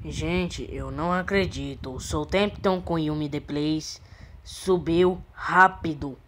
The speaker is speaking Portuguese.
Gente, eu não acredito. O Southampton com Yumi The Place subiu rápido.